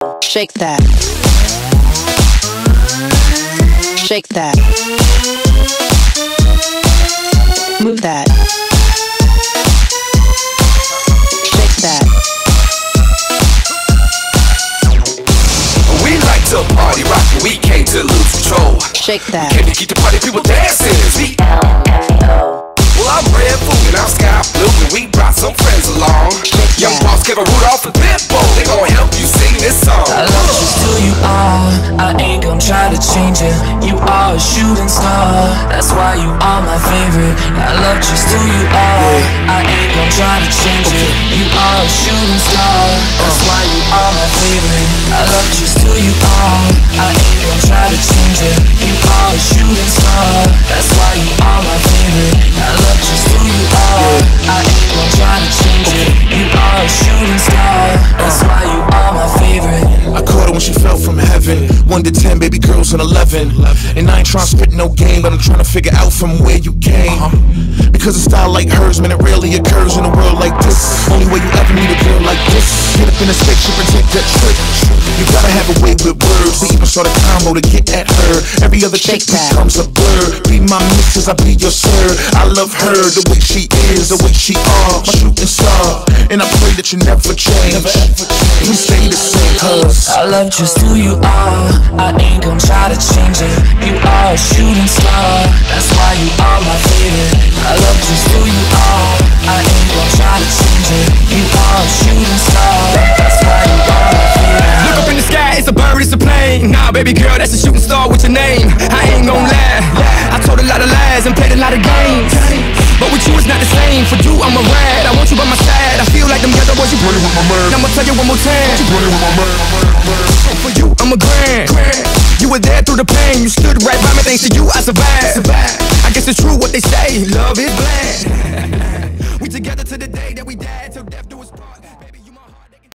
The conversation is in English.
Shake that. Shake that. Move that. Shake that. We like to party, rock, and we came to lose control. Shake that. Came to keep the party people dancing. Well, I'm red food and I'm sky blue, and we brought some friends along. Young boss gave a Rudolph and Pitbull. They gon' help you sing this song. I love just who you are. I ain't gon' try to change it. You are a shooting star. That's why you are my favorite. I love just who you are. I ain't gon' try to change it. You are a shooting star. That's why you are my favorite. I love just who you are. I ain't gon' try to change it. You are a shooting star. That's why you are my favorite. I love just who you are. I ain't gon' try to change it. You are a shooting star. That's why you are my favorite. I caught her when she fell from heaven. 1 to 10, baby girls and 11. And I ain't tryna spit no game, but I'm trying to figure out from where you came. Because a style like hers, man, it rarely occurs in a world like this. Only way you ever meet a girl like this. Get up in a spaceship and take that trip. You gotta have a way with words. We even start a combo to get at her. Every other chick becomes a blur. Be my missus, I be your sir. I love her, the way she is, the way she are. My shooting star. And I pray that you never change. You stay the same, cause I love just who you are. I ain't gon' try to change it. You are a shooting star. That's why you are my favorite. I love just who you are. I ain't gon' try to change it. You are a shooting star. That's why you are my favorite. Look up in the sky, it's a bird, it's a plane. Nah, baby girl, that's a shooting star with your name. I ain't gon' lie, I told a lot of lies and played a lot of games, but with you it's not the same. For you I'm a ride, I want you by my side. I feel like them other boys, you running with my man. I'ma tell you one more time, you running with my man. For you I'm a grand. You were there through the pain, you stood right by me. Thanks to you I survived. I guess it's true what they say, love is blind.